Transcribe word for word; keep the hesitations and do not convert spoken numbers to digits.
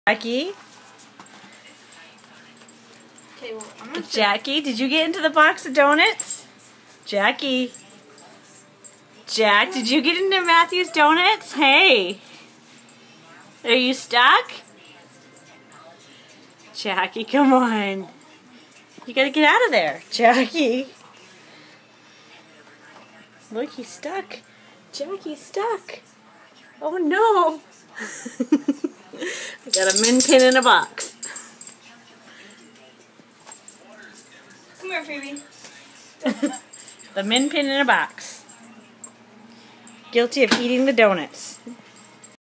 Jackie? Okay, well, I'm not Jackie, did you get into the box of donuts? Jackie? Jack, did you get into Matthew's donuts? Hey! Are you stuck? Jackie, come on. You gotta get out of there. Jackie. Look, he's stuck. Jackie's stuck. Oh no. I got a MinPin in a box. Come here, Phoebe. The MinPin in a box. Guilty of eating the donuts.